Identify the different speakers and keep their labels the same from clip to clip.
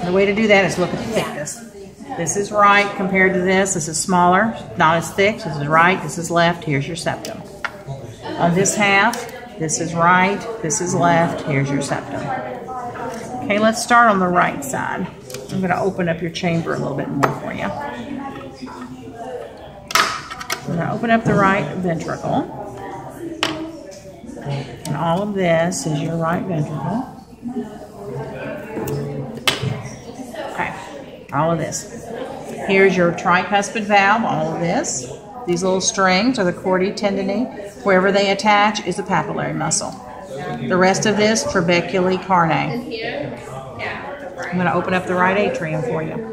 Speaker 1: The way to do that is look at the thickness. This is right compared to this. This is smaller, not as thick. This is right, this is left. Here's your septum. On this half, this is right, this is left. Here's your septum. Okay, let's start on the right side. I'm going to open up your chamber a little bit more for you. I'm going to open up the right ventricle. And all of this is your right ventricle. Okay, all of this. Here's your tricuspid valve, all of this. These little strings are the chordae tendineae. Wherever they attach is the papillary muscle. The rest of this, trabeculae carnae. I'm going to open up the right atrium for you.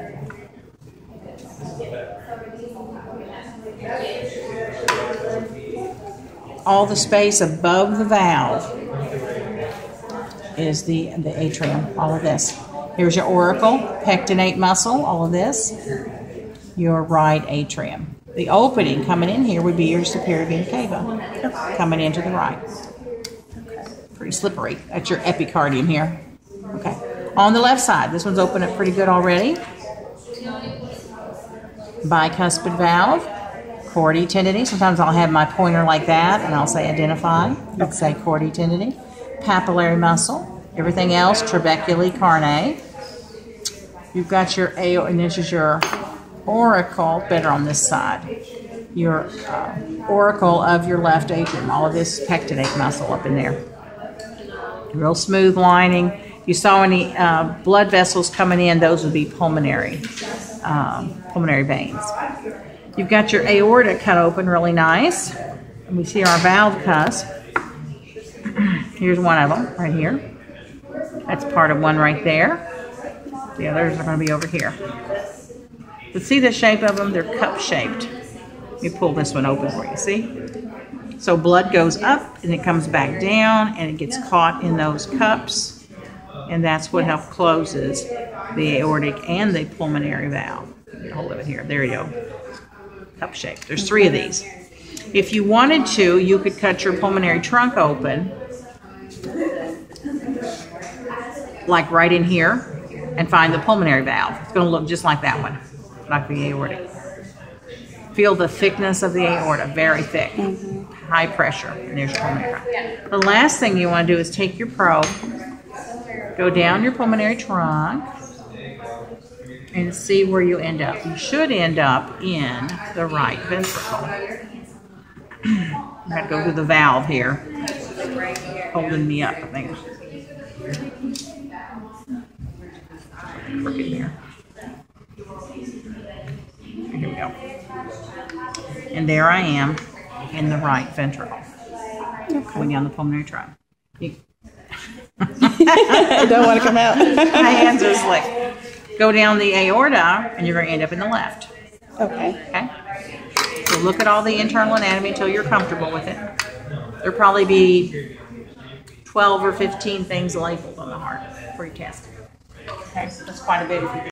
Speaker 1: All the space above the valve is the atrium, all of this. Here's your auricle, pectinate muscle, all of this. Your right atrium. The opening coming in here would be your superior vena cava, coming into the right. Pretty slippery. That's your epicardium here. Okay. On the left side, this one's open up pretty good already. Bicuspid valve, chordae tendineae. Sometimes I'll have my pointer like that, and I'll say identify. I'll say chordae tendineae. Papillary muscle. Everything else, trabeculae carnae. You've got your aorta, and this is your auricle, better on this side. Your auricle of your left atrium. All of this pectinate muscle up in there. Real smooth lining. If you saw any blood vessels coming in, those would be pulmonary veins. You've got your aorta cut open really nice. And we see our valve cusp. Here's one of them right here. That's part of one right there. The others are going to be over here. But see the shape of them? They're cup-shaped. Let me pull this one open for you, see? So blood goes up and it comes back down and it gets caught in those cups. And that's what helps closes the aortic and the pulmonary valve. Get a hold of it here. There you go. Cup-shaped. There's 3 of these. If you wanted to, you could cut your pulmonary trunk open, like right in here, and find the pulmonary valve. It's going to look just like that one, like the aortic. Feel the thickness of the aorta, very thick, high pressure, and there's your pulmonary trunk. The last thing you want to do is take your probe, go down your pulmonary trunk, and see where you end up. You should end up in the right ventricle. I'm going to go through the valve here, holding me up, I think. Crooked here. Here we go. And there I am in the right ventricle. Going down the pulmonary trunk.
Speaker 2: I don't want to come out.
Speaker 1: My hands are slick. Go down the aorta, and you're going to end up in the left.
Speaker 2: Okay.
Speaker 1: Okay? So look at all the internal anatomy until you're comfortable with it. There'll probably be 12 or 15 things labeled on the heart for your test. Okay, that's quite a bit if you